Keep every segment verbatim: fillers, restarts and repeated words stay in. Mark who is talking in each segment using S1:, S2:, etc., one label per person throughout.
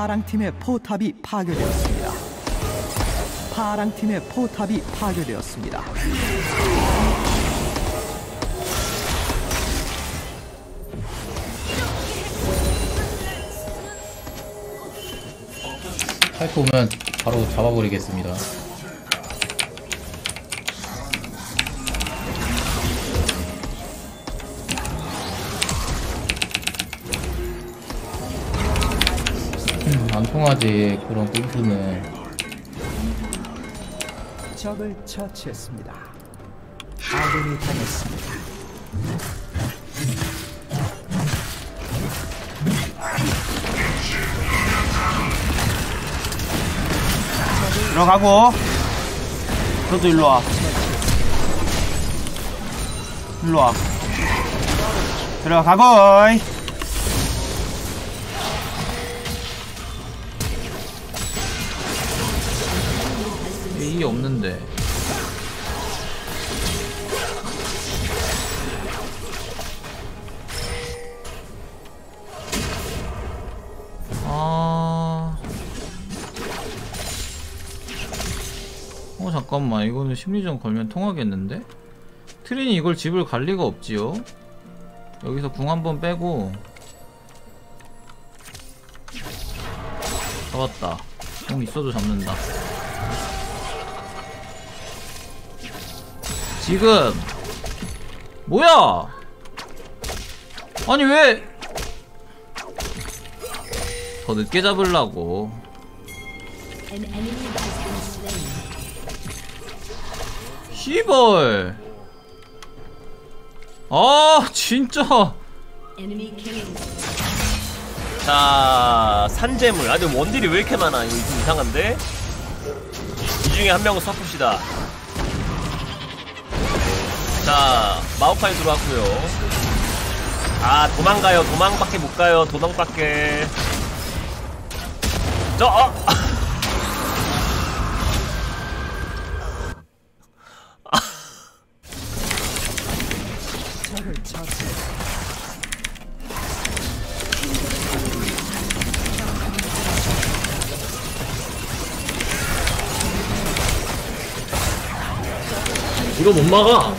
S1: 파랑팀의 포탑이 파괴되었습니다. 파랑팀의 포탑이 파괴되었습니다.
S2: 파이프 오면 바로 잡아버리겠습니다. 음, 안 통하지 그런 꿀프는.
S1: 적을 처치했습니다. 아군이 당했습니다.
S3: 들어가고 너도 일로와 일로와 들어가고
S2: 이게 없는데. 아... 어 잠깐만, 이거는 심리전 걸면 통하겠는데? 트린이 이걸 집을 갈 리가 없지요? 여기서 궁 한번 빼고 잡았다. 궁 있어도 잡는다. 지금 뭐야? 아니 왜 더 늦게 잡으려고. 시벌. 아 진짜.
S4: 자, 산재물. 아, 근데 원딜이 왜 이렇게 많아? 이거 좀 이상한데? 이 중에 한 명은 쏴봅시다. 자, 마오카이 들어왔고요. 아, 도망가요. 도망밖에 못 가요. 도망밖에. 저, 어!
S5: 이거 못 막아.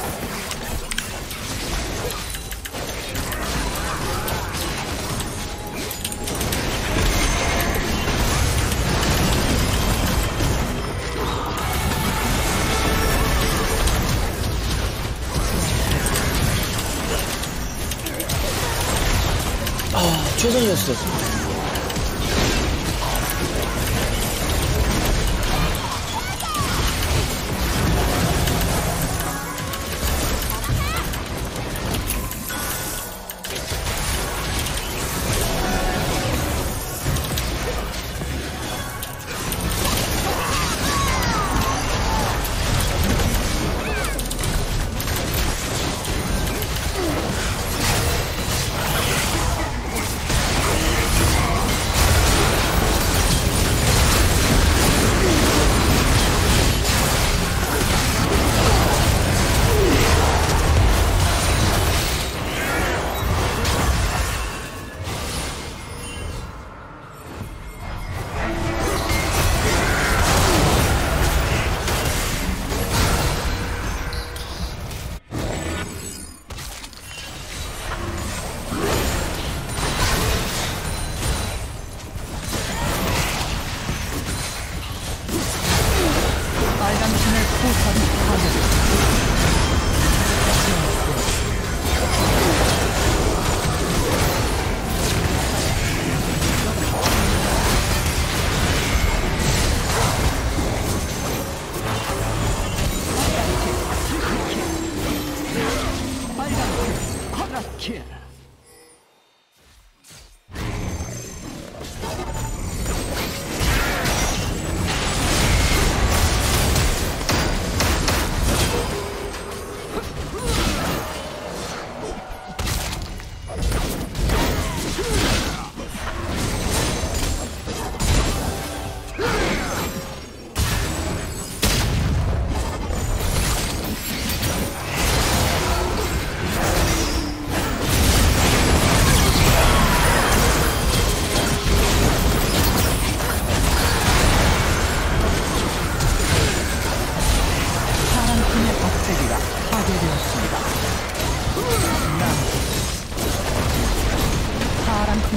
S5: 아, 최선이었어.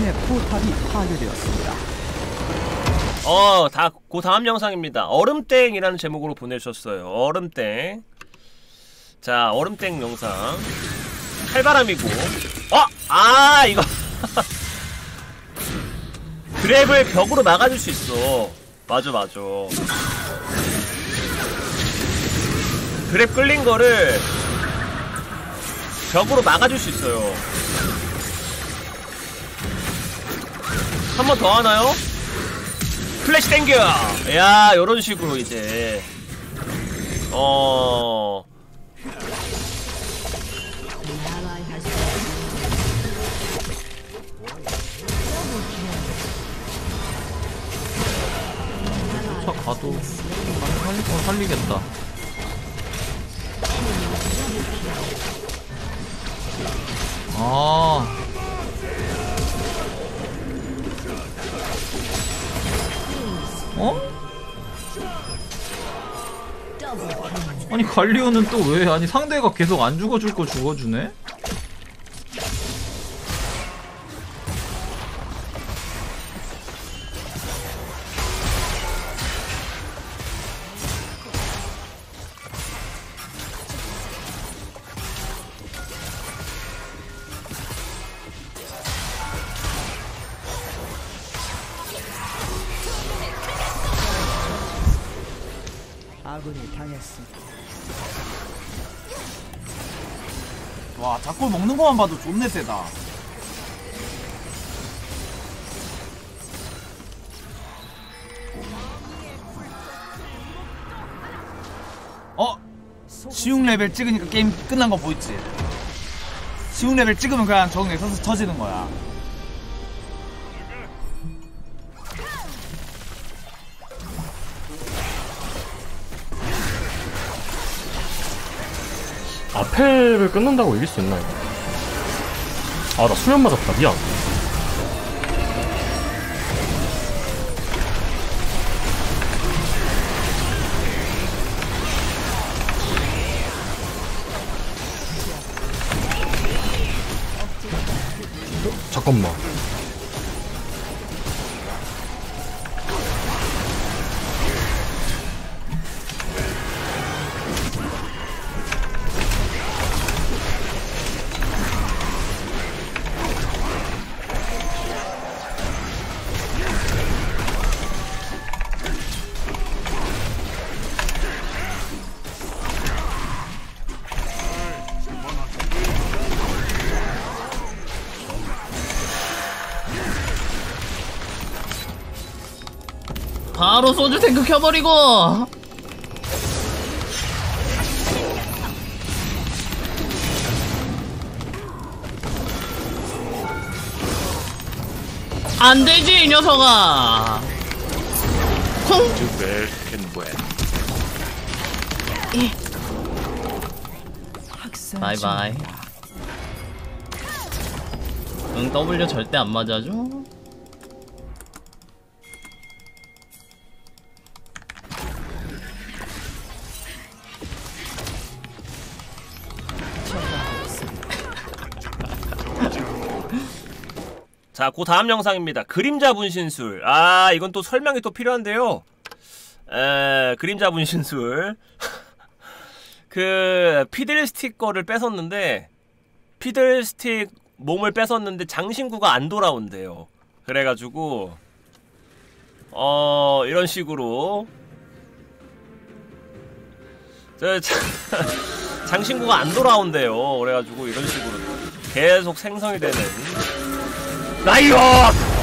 S1: 아군의 포탑이 파괴되었습니다.
S4: 어, 다, 그 다음 영상입니다. 얼음땡이라는 제목으로 보내주셨어요. 얼음땡. 자, 얼음땡 영상. 칼바람이고. 어! 아, 이거. 그랩을 벽으로 막아줄 수 있어. 맞아, 맞아. 그랩 끌린 거를 벽으로 막아줄 수 있어요. 한 번 더 하나요? 플래시 땡겨! 야, 요런 식으로 이제 어...
S2: 차 가도 살리, 어, 살리겠다. 아. 어? 아니 갈리오는 또 왜? 아니 상대가 계속 안 죽어줄 거 죽어주네?
S1: 아군이 당했습니다.
S3: 와, 자꾸 먹는 거만 봐도 존내 세다. 어? 십육 레벨 찍으니까 게임 끝난 거 보이지? 십육 레벨 찍으면 그냥 적응 엑서스 터지는 거야.
S5: 아펠을 끊는다고 이길 수 있나요? 아, 나 수면 맞았다. 미안. 어? 잠깐만.
S6: 바로 소주 탱크 켜버리고. 안되지 이 녀석아. 콩. 바이바이. 응, W 절대 안 맞아줘.
S4: 자, 그 다음 영상입니다. 그림자 분신술. 아, 이건 또 설명이 또 필요한데요. 에, 그림자 분신술. 그 피들스틱 거를 뺏었는데 피들스틱 몸을 뺏었는데 장신구가 안 돌아온대요. 그래가지고 어 이런 식으로 저 장신구가 안 돌아온대요. 그래가지고 이런 식으로 계속 생성이 되는 라이엇!